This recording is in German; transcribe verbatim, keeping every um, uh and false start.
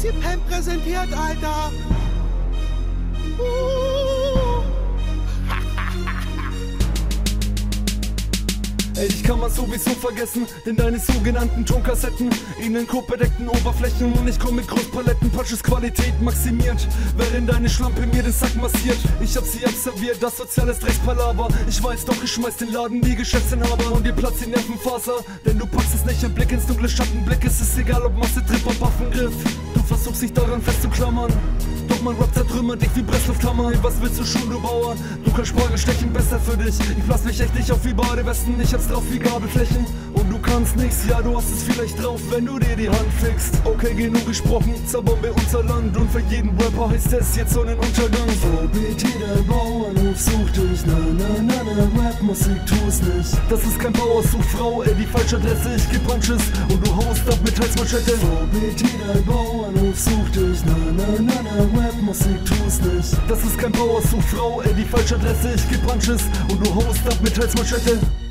Prinzip präsentiert, Alter. Uh. Ey, ich kann man sowieso vergessen, denn deine sogenannten Tonkassetten ihnen bedeckten Oberflächen und ich komm mit Großpaletten, Punches Qualität maximiert, während deine Schlampe mir den Sack massiert. Ich hab sie abserviert, das soziales Dreckspalaver. Ich weiß doch, ich schmeiß den Laden wie Geschäftsinhaber und dir platzt die Nervenfaser, denn du packst es nicht, ein Blick ins dunkle Schattenblick. Es ist egal, ob Masse, Trip und Waffengriff. Du versuchst dich daran festzuklammern, doch mein Rap zertrümmert dich wie Presslufthammer. Hey, was willst du schon, du Bauer? Du kannst Spargel stechen, besser für dich. Ich lass mich echt nicht auf wie Badewesten, ich hab's drauf wie Gabelflächen. Und du kannst nix, ja du hast es vielleicht drauf, wenn du dir die Hand fickst. Okay, genug gesprochen, zaubern wir unser Land und für jeden Rapper heißt es jetzt Sonnenuntergang. V B T, der Bauernhof sucht dich, na na na na, Rapmusik tu's nicht. Das ist kein Bauer, sucht Frau, ey die falsche Adresse, ich geb Punches und du haust ab mit Halsmanschette. V B T, der Bauernhof sucht dich, na na na na, Rapmusik tu's nicht. Das ist kein Bauer, sucht Frau, ey die falsche Adresse, ich geb Punches und du haust ab mit Halsmanschette.